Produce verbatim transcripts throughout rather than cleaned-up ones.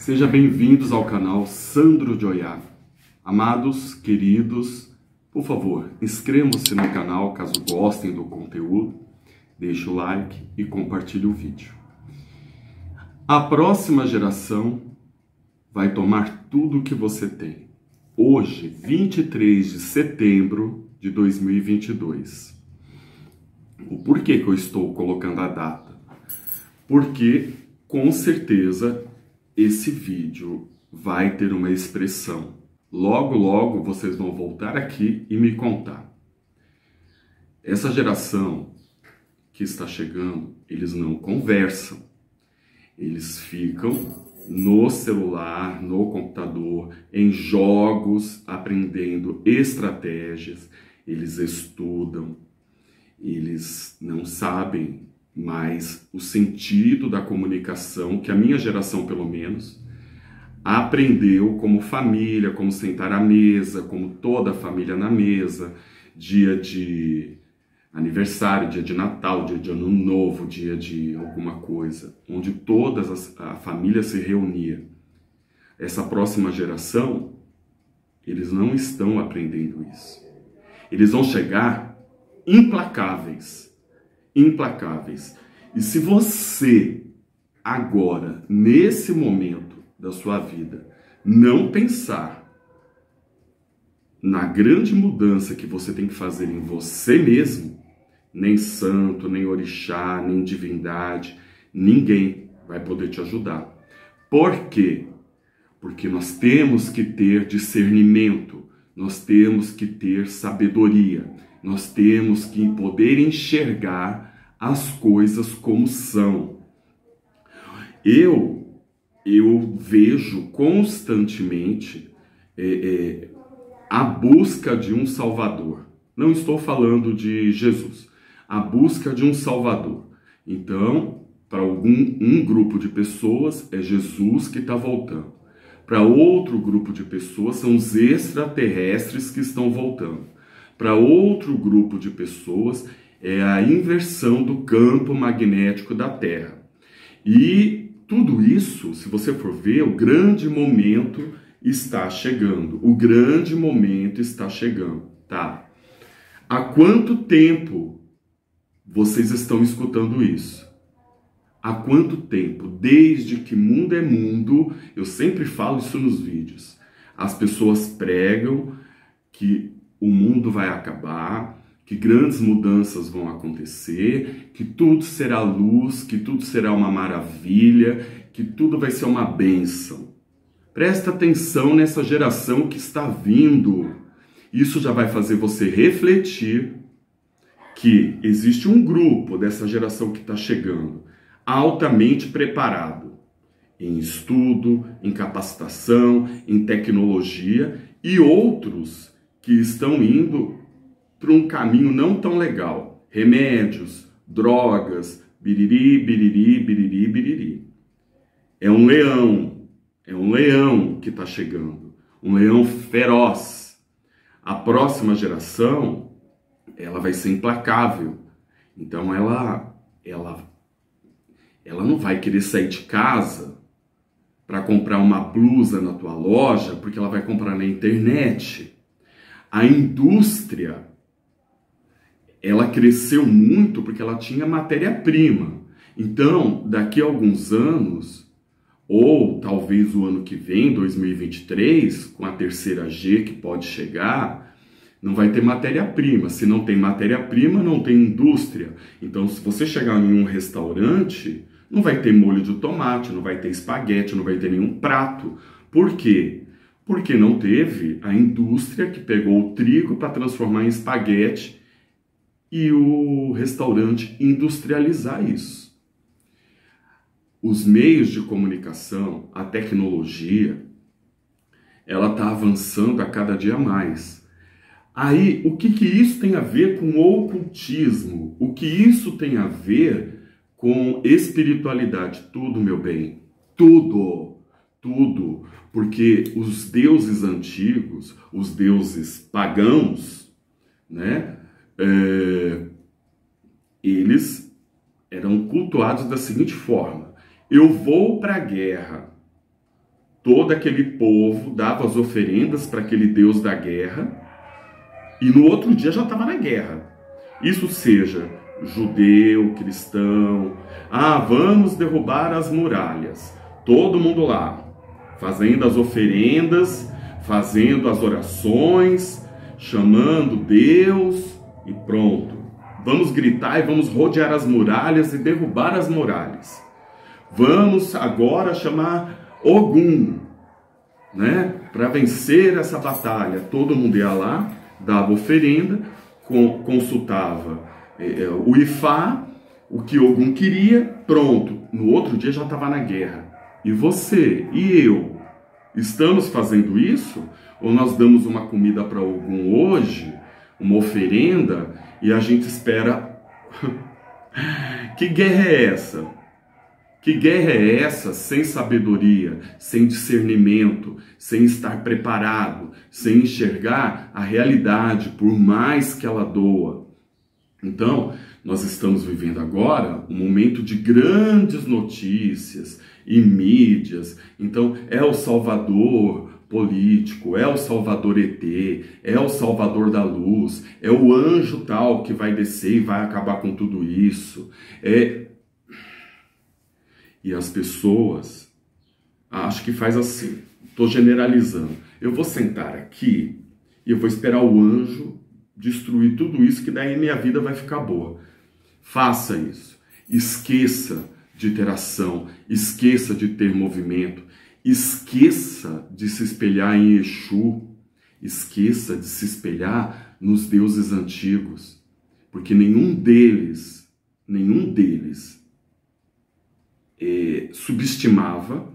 Sejam bem-vindos ao canal Sandro de Oyá. Amados, queridos, por favor, inscrevam-se no canal caso gostem do conteúdo, deixe o like e compartilhe o vídeo. A próxima geração vai tomar tudo o que você tem. Hoje, vinte e três de setembro de dois mil e vinte e dois. O porquê que eu estou colocando a data? Porque, com certeza, esse vídeo vai ter uma expressão. Logo, logo, vocês vão voltar aqui e me contar. Essa geração que está chegando, eles não conversam. Eles ficam no celular, no computador, em jogos, aprendendo estratégias. Eles estudam. Eles não sabem mais o sentido da comunicação, que a minha geração, pelo menos, aprendeu como família, como sentar à mesa, como toda a família na mesa, dia de aniversário, dia de Natal, dia de Ano Novo, dia de alguma coisa, onde toda a família se reunia. Essa próxima geração, eles não estão aprendendo isso. Eles vão chegar implacáveis. Implacáveis. E se você, agora, nesse momento da sua vida, não pensar na grande mudança que você tem que fazer em você mesmo, nem santo, nem orixá, nem divindade, ninguém vai poder te ajudar. Por quê? Porque nós temos que ter discernimento, nós temos que ter sabedoria, nós temos que poder enxergar as coisas como são. Eu, eu vejo constantemente é, é, a busca de um Salvador. Não estou falando de Jesus. A busca de um Salvador. Então, para algum um grupo de pessoas, é Jesus que está voltando. Para outro grupo de pessoas, são os extraterrestres que estão voltando. Para outro grupo de pessoas, é a inversão do campo magnético da Terra. E tudo isso, se você for ver, o grande momento está chegando. O grande momento está chegando, tá? Há quanto tempo vocês estão escutando isso? Há quanto tempo? Desde que mundo é mundo, eu sempre falo isso nos vídeos. As pessoas pregam que o mundo vai acabar, que grandes mudanças vão acontecer, que tudo será luz, que tudo será uma maravilha, que tudo vai ser uma bênção. Presta atenção nessa geração que está vindo. Isso já vai fazer você refletir que existe um grupo dessa geração que está chegando, altamente preparado em estudo, em capacitação, em tecnologia, e outros que estão indo para um caminho não tão legal. Remédios, drogas, biriri, biriri, biriri, biriri. É um leão, é um leão que está chegando, um leão feroz. A próxima geração, ela vai ser implacável. Então ela, ela, ela não vai querer sair de casa para comprar uma blusa na tua loja, porque ela vai comprar na internet. A indústria, ela cresceu muito porque ela tinha matéria-prima. Então, daqui a alguns anos, ou talvez o ano que vem, dois mil e vinte e três, com a terceira G que pode chegar, não vai ter matéria-prima. Se não tem matéria-prima, não tem indústria. Então, se você chegar em um restaurante, não vai ter molho de tomate, não vai ter espaguete, não vai ter nenhum prato. Por quê? Porque não teve a indústria que pegou o trigo para transformar em espaguete e o restaurante industrializar isso. Os meios de comunicação, a tecnologia, ela está avançando a cada dia mais. Aí, o que, que isso tem a ver com o ocultismo? O que isso tem a ver com espiritualidade? Tudo, meu bem, tudo, tudo. Porque os deuses antigos, os deuses pagãos, né, é, eles eram cultuados da seguinte forma: eu vou para a guerra todo aquele povo dava as oferendas para aquele Deus da guerra e no outro dia já estava na guerra. Isso seja judeu, cristão, ah, vamos derrubar as muralhas. Todo mundo lá, fazendo as oferendas, fazendo as orações, chamando Deus e pronto. Vamos gritar e vamos rodear as muralhas e derrubar as muralhas. Vamos agora chamar Ogum, né, para vencer essa batalha. Todo mundo ia lá, dava oferenda, consultava é, o Ifá, o que Ogum queria, pronto. No outro dia já estava na guerra. E você e eu, estamos fazendo isso? Ou nós damos uma comida para Ogum hoje, uma oferenda, e a gente espera... Que guerra é essa? Que guerra é essa sem sabedoria, sem discernimento, sem estar preparado, sem enxergar a realidade, por mais que ela doa? Então, nós estamos vivendo agora um momento de grandes notícias e mídias. Então, é o Salvador político, é o Salvador E T, é o Salvador da luz, é o anjo tal que vai descer e vai acabar com tudo isso. É... E as pessoas, acho que faz assim, estou generalizando. Eu vou sentar aqui e eu vou esperar o anjo destruir tudo isso, que daí minha vida vai ficar boa. Faça isso. Esqueça de ter ação, esqueça de ter movimento, esqueça de se espelhar em Exu, esqueça de se espelhar nos deuses antigos, porque nenhum deles, nenhum deles é, subestimava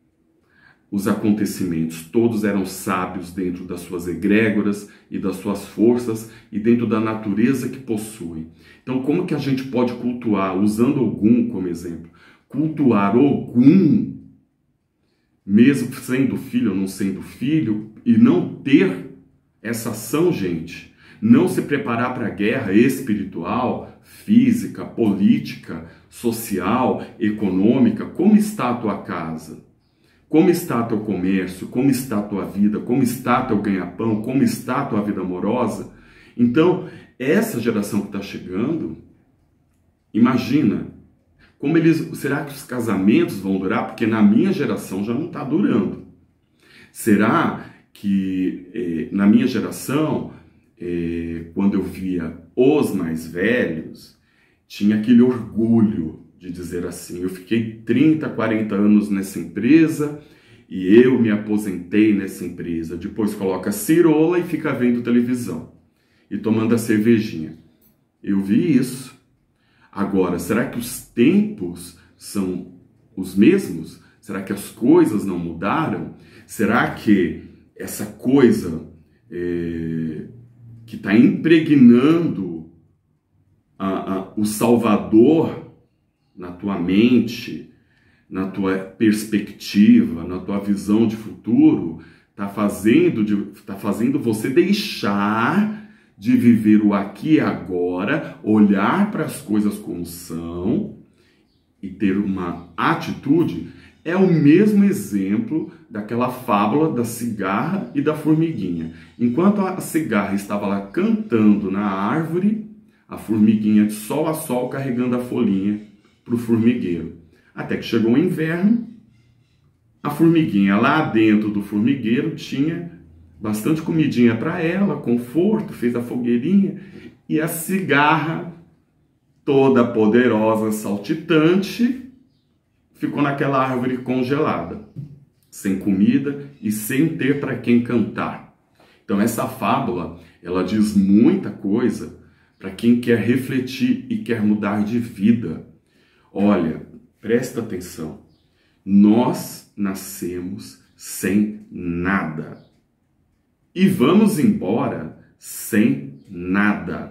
os acontecimentos. Todos eram sábios dentro das suas egrégoras e das suas forças e dentro da natureza que possuem. Então, como que a gente pode cultuar, usando Ogum como exemplo, cultuar Ogum, mesmo sendo filho ou não sendo filho, e não ter essa ação, gente? Não se preparar para a guerra espiritual, física, política, social, econômica. Como está a tua casa? Como está teu comércio? Como está a tua vida? Como está teu ganha-pão? Como está a tua vida amorosa? Então, essa geração que está chegando, imagina, como eles, será que os casamentos vão durar? Porque na minha geração já não está durando. Será que eh, na minha geração, eh, quando eu via os mais velhos, tinha aquele orgulho de dizer assim, eu fiquei trinta, quarenta anos nessa empresa e eu me aposentei nessa empresa. Depois coloca cirola e fica vendo televisão e tomando a cervejinha. Eu vi isso. Agora, será que os tempos são os mesmos? Será que as coisas não mudaram? Será que essa coisa é, que está impregnando a, a, o Salvador na tua mente, na tua perspectiva, na tua visão de futuro, está fazendo, de, tá fazendo você deixar de viver o aqui e agora, olhar para as coisas como são e ter uma atitude? É o mesmo exemplo daquela fábula da cigarra e da formiguinha. Enquanto a cigarra estava lá cantando na árvore, a formiguinha de sol a sol carregando a folhinha para o formigueiro. Até que chegou o inverno, a formiguinha lá dentro do formigueiro tinha bastante comidinha para ela, conforto, fez a fogueirinha, e a cigarra, toda poderosa, saltitante, ficou naquela árvore congelada, sem comida e sem ter para quem cantar. Então essa fábula, ela diz muita coisa para quem quer refletir e quer mudar de vida. Olha, presta atenção, nós nascemos sem nada e vamos embora sem nada.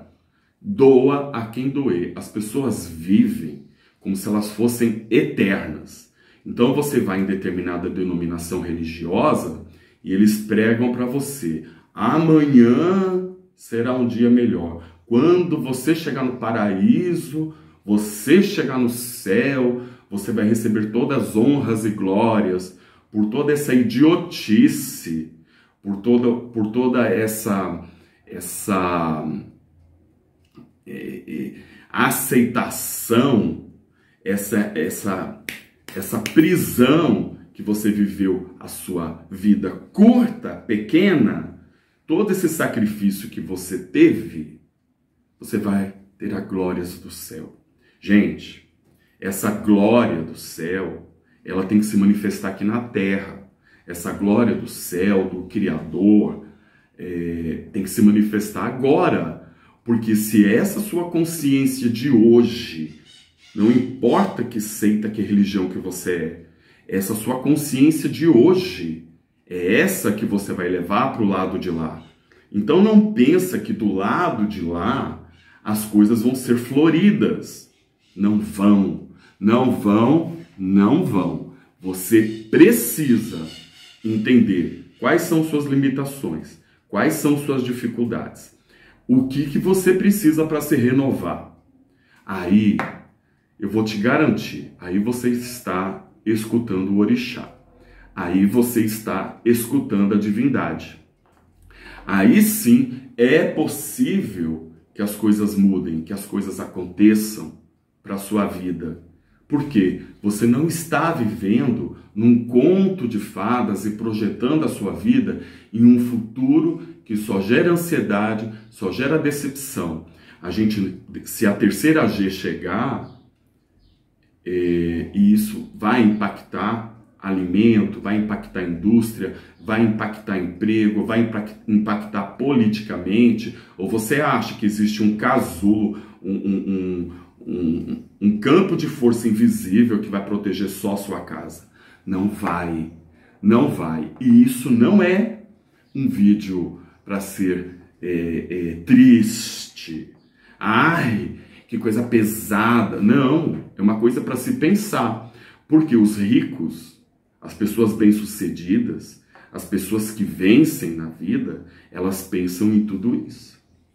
Doa a quem doer. As pessoas vivem como se elas fossem eternas. Então você vai em determinada denominação religiosa e eles pregam para você: amanhã será um dia melhor. Quando você chegar no paraíso, você chegar no céu, você vai receber todas as honras e glórias. por toda essa idiotice, por toda, por toda essa, essa é, é, aceitação, essa, essa, essa prisão que você viveu a sua vida curta, pequena, todo esse sacrifício que você teve, você vai ter a glória do céu. Gente, essa glória do céu, ela tem que se manifestar aqui na terra. Essa glória do céu, do Criador, é, tem que se manifestar agora. Porque se essa sua consciência de hoje, não importa que seita, que religião que você é, essa sua consciência de hoje, é essa que você vai levar para o lado de lá. Então não pensa que do lado de lá as coisas vão ser floridas. Não vão, não vão, não vão. Você precisa entender quais são suas limitações, quais são suas dificuldades, o que, que você precisa para se renovar. Aí, eu vou te garantir, aí você está escutando o orixá, aí você está escutando a divindade. Aí sim é possível que as coisas mudem, que as coisas aconteçam para a sua vida. Porque você não está vivendo num conto de fadas e projetando a sua vida em um futuro que só gera ansiedade, só gera decepção. A gente, se a terceira G chegar, é, e isso vai impactar alimento, vai impactar indústria, vai impactar emprego, vai impactar politicamente, ou você acha que existe um casulo, um, um, um, um, um campo de força invisível que vai proteger só a sua casa? Não vai, não vai. E isso não é um vídeo para ser é, é, triste. Ai, que coisa pesada. Não, é uma coisa para se pensar. Porque os ricos, as pessoas bem-sucedidas, as pessoas que vencem na vida, elas pensam em tudo isso.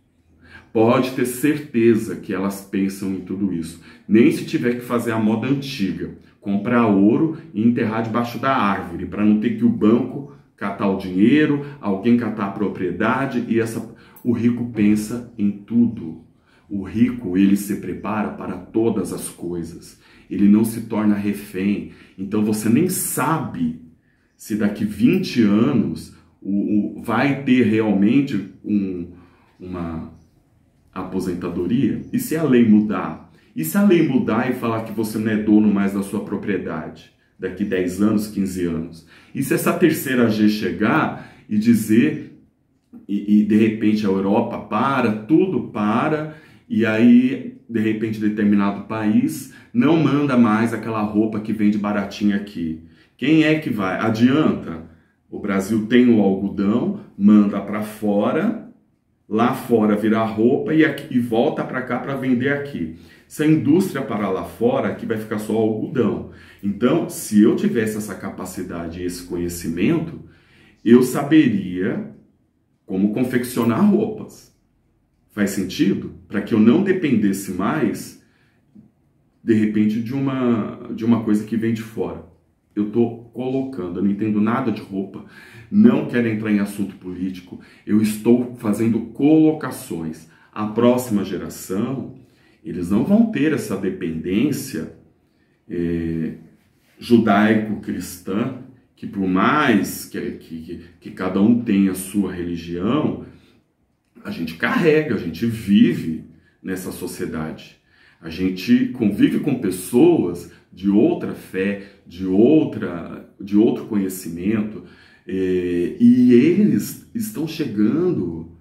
Pode ter certeza que elas pensam em tudo isso. Nem se tiver que fazer a moda antiga, comprar ouro e enterrar debaixo da árvore, para não ter que o banco catar o dinheiro, alguém catar a propriedade, e essa... o rico pensa em tudo. O rico, ele se prepara para todas as coisas. Ele não se torna refém. Então você nem sabe se daqui vinte anos o, o, vai ter realmente um, uma aposentadoria. E se a lei mudar? E se a lei mudar e falar que você não é dono mais da sua propriedade daqui dez anos, quinze anos? E se essa terceira G chegar e dizer, e, e de repente a Europa para, tudo para, e aí de repente determinado país não manda mais aquela roupa que vende baratinha aqui. Quem é que vai? Adianta? O Brasil tem o algodão, manda para fora, lá fora vira roupa e, aqui, e volta para cá para vender aqui. Se a indústria parar lá fora, aqui vai ficar só algodão. Então, se eu tivesse essa capacidade e esse conhecimento, eu saberia como confeccionar roupas. Faz sentido? Para que eu não dependesse mais, de repente, de uma, de uma coisa que vem de fora. Eu estou colocando, eu não entendo nada de roupa, não quero entrar em assunto político, eu estou fazendo colocações. A próxima geração, eles não vão ter essa dependência é, judaico-cristã, que por mais que, que, que cada um tenha a sua religião, a gente carrega, a gente vive nessa sociedade. A gente convive com pessoas de outra fé, de, outra, de outro conhecimento, eh, e eles estão chegando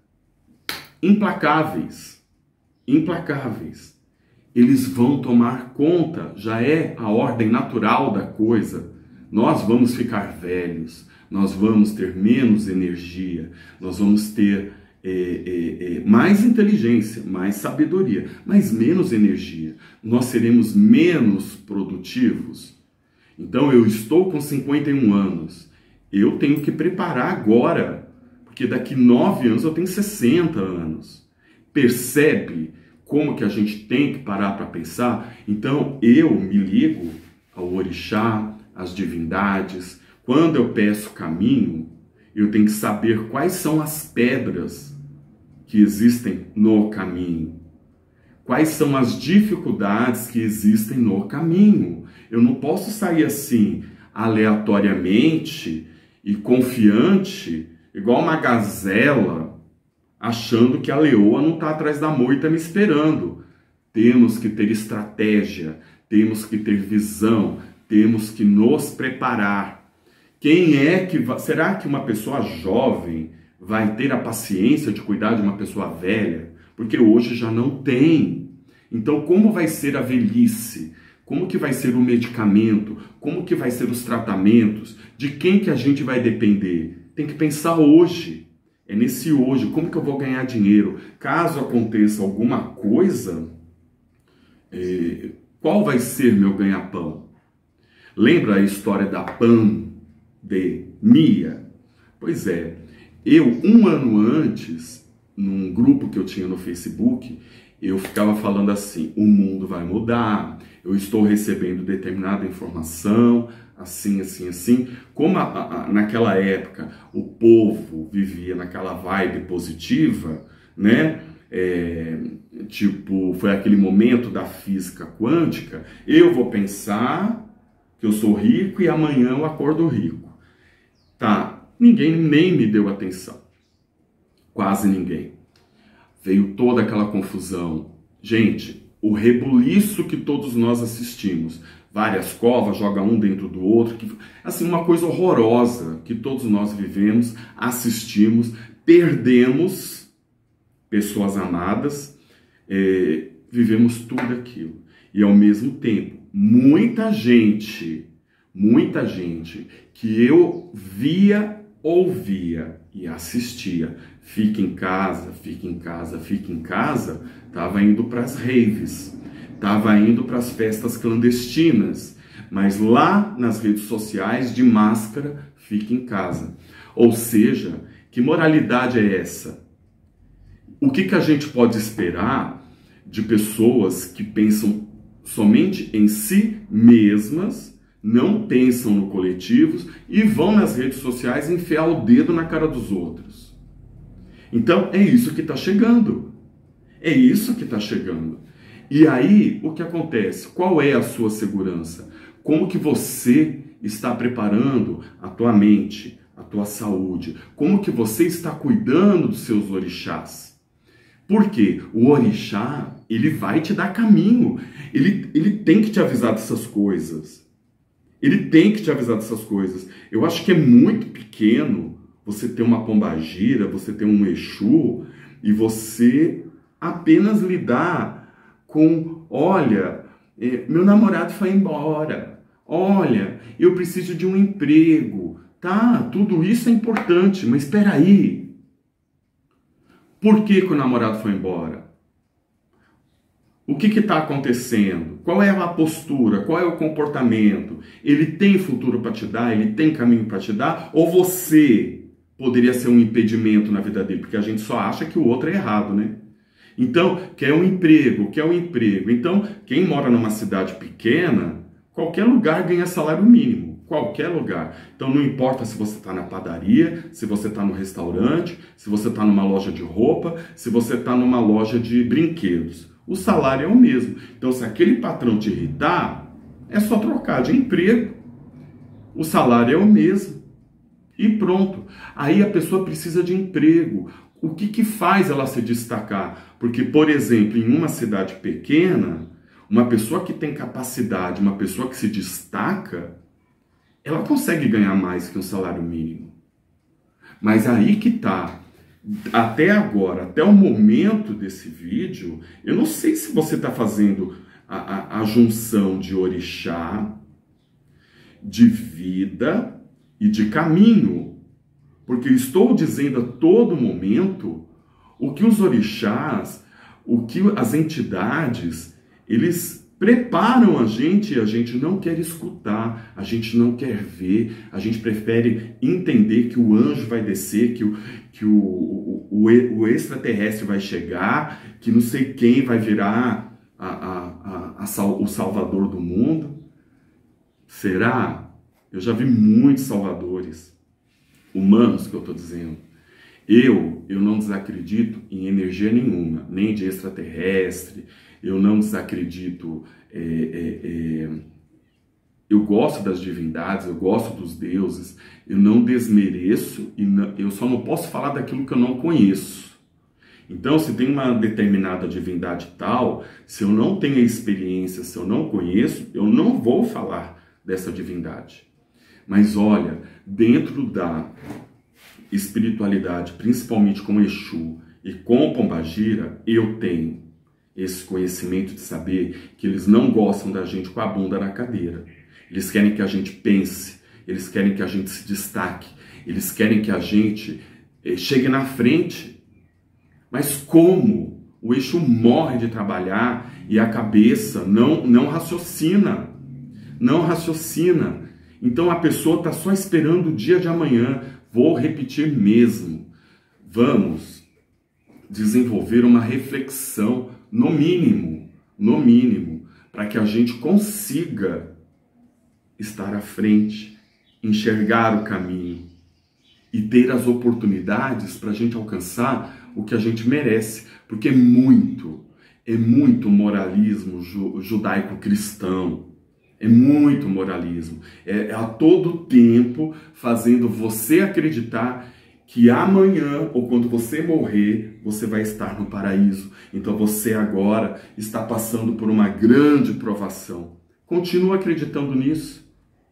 implacáveis, implacáveis. Eles vão tomar conta, já é a ordem natural da coisa. Nós vamos ficar velhos, nós vamos ter menos energia, nós vamos ter É, é, é, mais inteligência, mais sabedoria, mas menos energia. Nós seremos menos produtivos. Então eu estou com cinquenta e um anos. Eu tenho que preparar agora, porque daqui nove anos eu tenho sessenta anos. Percebe como que a gente tem que parar para pensar? Então eu me ligo ao orixá, às divindades, Quando eu peço caminho, eu tenho que saber quais são as pedras que existem no caminho. Quais são as dificuldades que existem no caminho. Eu não posso sair assim, aleatoriamente e confiante, igual uma gazela, achando que a leoa não está atrás da moita me esperando. Temos que ter estratégia, temos que ter visão, temos que nos preparar. Quem é que vai... Será que uma pessoa jovem vai ter a paciência de cuidar de uma pessoa velha? Porque hoje já não tem. Então, como vai ser a velhice? Como que vai ser o medicamento? Como que vai ser os tratamentos? De quem que a gente vai depender? Tem que pensar hoje. É nesse hoje. Como que eu vou ganhar dinheiro? Caso aconteça alguma coisa, é, qual vai ser meu ganha-pão? Lembra a história da pandemia? Pois é, eu um ano antes, num grupo que eu tinha no Facebook, eu ficava falando assim, o mundo vai mudar, eu estou recebendo determinada informação, assim, assim, assim. Como a, a, naquela época o povo vivia naquela vibe positiva, né? É, tipo, foi aquele momento da física quântica, eu vou pensar que eu sou rico e amanhã eu acordo rico. Tá, ninguém nem me deu atenção. Quase ninguém. Veio toda aquela confusão. Gente, o rebuliço que todos nós assistimos. Várias covas, joga um dentro do outro. Que, assim, uma coisa horrorosa que todos nós vivemos, assistimos, perdemos pessoas amadas, é, vivemos tudo aquilo. E ao mesmo tempo, muita gente, muita gente que eu via, ouvia e assistia, fica em casa, fica em casa, fica em casa, estava indo para as raves, estava indo para as festas clandestinas, mas lá nas redes sociais, de máscara, fica em casa. Ou seja, que moralidade é essa? O que, que a gente pode esperar de pessoas que pensam somente em si mesmas, não pensam no coletivo e vão nas redes sociais enfiar o dedo na cara dos outros? Então é isso que está chegando. É isso que está chegando. E aí, o que acontece? Qual é a sua segurança? Como que você está preparando a tua mente, a tua saúde? Como que você está cuidando dos seus orixás? Porque o orixá, ele vai te dar caminho. Ele, ele tem que te avisar dessas coisas. Ele tem que te avisar dessas coisas. Eu acho que é muito pequeno você ter uma pombagira, você ter um exu, e você apenas lidar com, olha, meu namorado foi embora, olha, eu preciso de um emprego, tá? Tudo isso é importante, mas espera aí. Por que que o namorado foi embora? O que está acontecendo? Qual é a postura? Qual é o comportamento? Ele tem futuro para te dar? Ele tem caminho para te dar? Ou você poderia ser um impedimento na vida dele? Porque a gente só acha que o outro é errado, né? Então, quer um emprego, quer um emprego. Então, quem mora numa cidade pequena, qualquer lugar ganha salário mínimo. Qualquer lugar. Então não importa se você está na padaria, se você está no restaurante, se você está numa loja de roupa, se você está numa loja de brinquedos. O salário é o mesmo. Então se aquele patrão te irritar, é só trocar de emprego. O salário é o mesmo. E pronto. Aí a pessoa precisa de emprego. O que que faz ela se destacar? Porque, por exemplo, em uma cidade pequena, uma pessoa que tem capacidade, uma pessoa que se destaca, ela consegue ganhar mais que um salário mínimo. Mas aí que tá. Até agora, até o momento desse vídeo, eu não sei se você está fazendo a, a, a junção de orixá, de vida e de caminho. Porque eu estou dizendo a todo momento o que os orixás, o que as entidades, eles preparam a gente e a gente não quer escutar, a gente não quer ver, a gente prefere entender que o anjo vai descer, que o, que o, o, o, o extraterrestre vai chegar, que não sei quem vai virar a, a, a, a, o salvador do mundo. Será? Eu já vi muitos salvadores, humanos que eu estou dizendo. Eu, eu não desacredito em energia nenhuma, nem de extraterrestre, eu não desacredito, é, é, é, eu gosto das divindades, eu gosto dos deuses, eu não desmereço, e não, eu só não posso falar daquilo que eu não conheço. Então, se tem uma determinada divindade tal, se eu não tenho experiência, se eu não conheço, eu não vou falar dessa divindade. Mas olha, dentro da espiritualidade, principalmente com Exu e com Pombagira, eu tenho esse conhecimento de saber que eles não gostam da gente com a bunda na cadeira. Eles querem que a gente pense, eles querem que a gente se destaque, eles querem que a gente eh, chegue na frente. Mas como o Exu morre de trabalhar e a cabeça não, não raciocina, não raciocina. Então a pessoa está só esperando o dia de amanhã. Vou repetir mesmo. Vamos desenvolver uma reflexão, no mínimo, no mínimo, para que a gente consiga estar à frente, enxergar o caminho e ter as oportunidades para a gente alcançar o que a gente merece. Porque é muito, é muito moralismo ju- judaico-cristão. É muito moralismo. É, é a todo tempo fazendo você acreditar que amanhã, ou quando você morrer, você vai estar no paraíso. Então você agora está passando por uma grande provação. Continua acreditando nisso.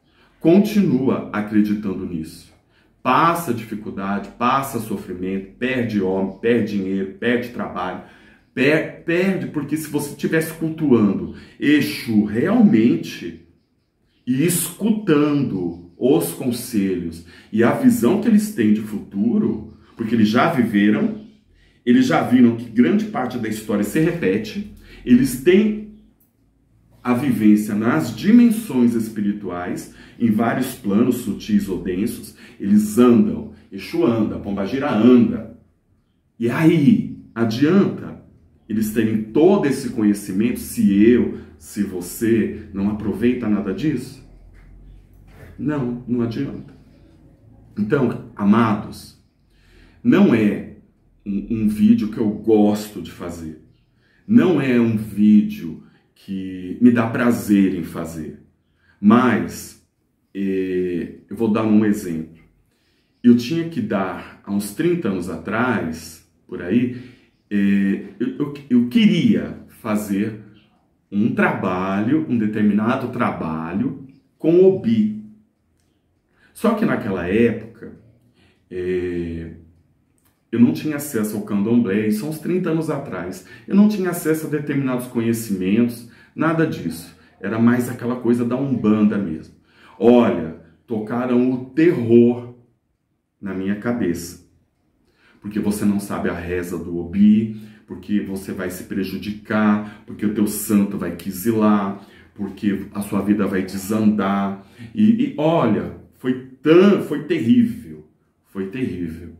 Continua acreditando nisso. Passa dificuldade, passa sofrimento, perde homem, perde dinheiro, perde trabalho. Per- Perde, porque se você estivesse cultuando Exu realmente e escutando os conselhos e a visão que eles têm de futuro, porque eles já viveram, eles já viram que grande parte da história se repete, eles têm a vivência nas dimensões espirituais, em vários planos sutis ou densos, eles andam, Exu anda, Pombagira anda. E aí, adianta eles terem todo esse conhecimento se eu, se você não aproveita nada disso? Não, não adianta. Então, amados, não é um, um vídeo que eu gosto de fazer. Não é um vídeo que me dá prazer em fazer. Mas, eh, eu vou dar um exemplo. Eu tinha que dar, há uns trinta anos atrás, por aí, eh, eu, eu, eu queria fazer um trabalho, um determinado trabalho com Obi. Só que naquela época, eh, eu não tinha acesso ao candomblé, isso há uns trinta anos atrás. Eu não tinha acesso a determinados conhecimentos, nada disso. Era mais aquela coisa da Umbanda mesmo. Olha, tocaram o terror na minha cabeça. Porque você não sabe a reza do Obi, porque você vai se prejudicar, porque o teu santo vai quisilar, porque a sua vida vai desandar. E, e olha, foi, tão, foi terrível, foi terrível.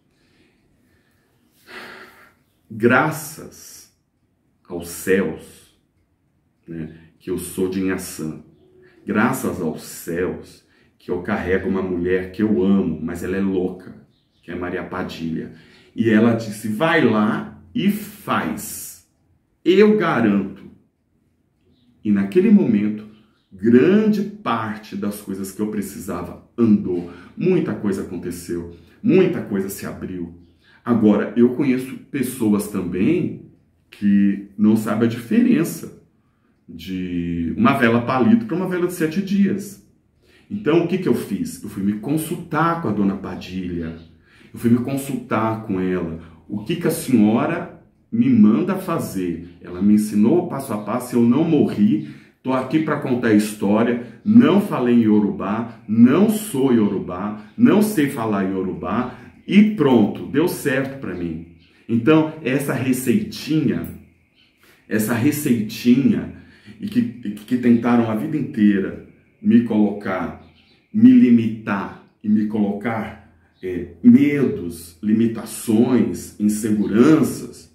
Graças aos céus, né, que eu sou de Inhaçã, graças aos céus que eu carrego uma mulher que eu amo, mas ela é louca, que é Maria Padilha. E ela disse, vai lá e faz. Eu garanto. E naquele momento, grande parte das coisas que eu precisava andou. Muita coisa aconteceu, muita coisa se abriu. Agora, eu conheço pessoas também que não sabem a diferença de uma vela palito para uma vela de sete dias. Então, o que, que eu fiz? Eu fui me consultar com a dona Padilha. Eu fui me consultar com ela. O que, que a senhora me manda fazer? Ela me ensinou o passo a passo, eu não morri. Estou aqui para contar a história. Não falei em Yorubá, não sou Yorubá, não sei falar Yorubá. E pronto, deu certo para mim. Então, essa receitinha, essa receitinha, e que, que tentaram a vida inteira me colocar, me limitar e me colocar é, medos, limitações, inseguranças,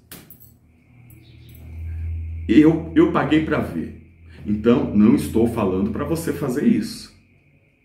eu, eu paguei para ver. Então, não estou falando para você fazer isso.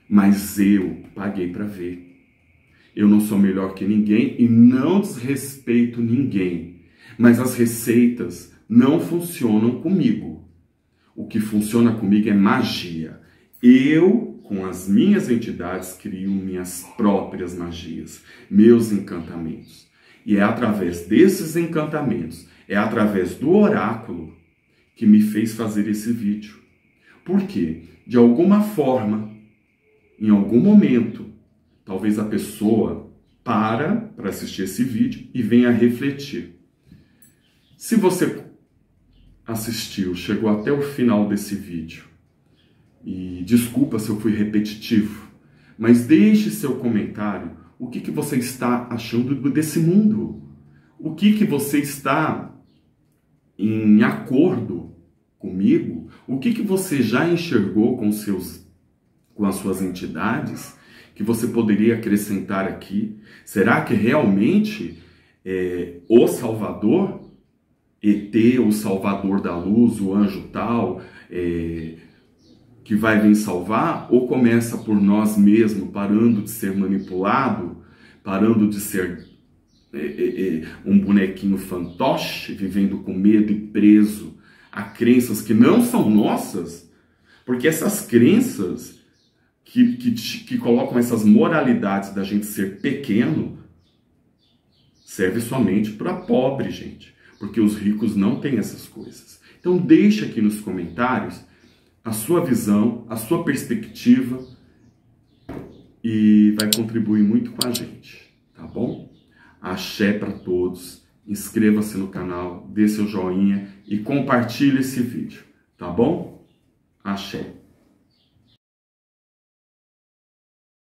mas eu paguei para ver. Eu não sou melhor que ninguém e não desrespeito ninguém, mas as receitas não funcionam comigo. O que funciona comigo é magia. Eu, com as minhas entidades, crio minhas próprias magias, meus encantamentos. E é através desses encantamentos, é através do oráculo que me fez fazer esse vídeo. Por quê? De alguma forma, em algum momento, talvez a pessoa para para assistir esse vídeo e venha refletir. Se você assistiu, chegou até o final desse vídeo, e desculpa se eu fui repetitivo, mas deixe seu comentário. O que, que você está achando desse mundo? O que, que você está em acordo comigo? O que, que você já enxergou com, seus, com as suas entidades que você poderia acrescentar aqui? Será que realmente é, o Salvador, E T, o Salvador da Luz, o anjo tal, é, que vai vir salvar? Ou começa por nós mesmos, parando de ser manipulado, parando de ser é, é, é, um bonequinho fantoche, vivendo com medo e preso a crenças que não são nossas? Porque essas crenças que, que, que colocam essas moralidades da gente ser pequeno, serve somente para pobre, gente. Porque os ricos não têm essas coisas. Então deixa aqui nos comentários a sua visão, a sua perspectiva, e vai contribuir muito com a gente, tá bom? Axé para todos, inscreva-se no canal, dê seu joinha e compartilhe esse vídeo, tá bom? Axé.